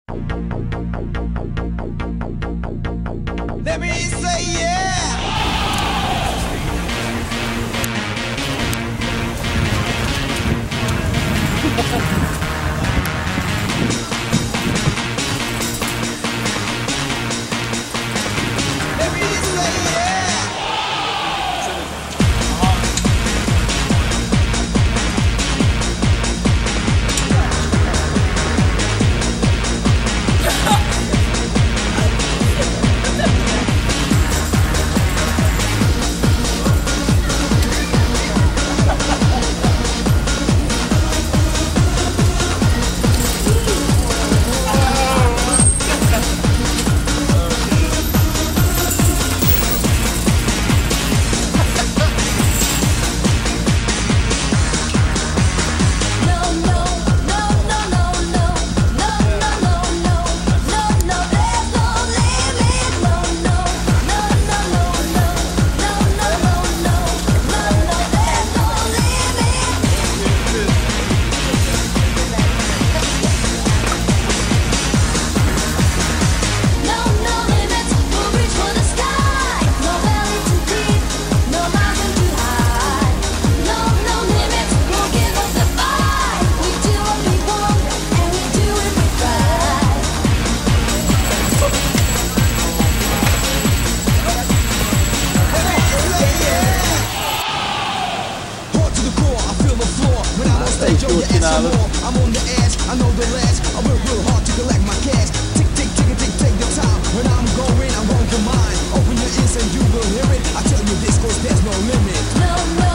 Let me say yeah. Let me say yeah. I'm on the edge, I know the ledge. I work real hard to collect my cash. Tick, tick, tick, tick, take your time. When I'm going for mine. Open your ears and you will hear it. I tell you this cause there's no limit. No, no.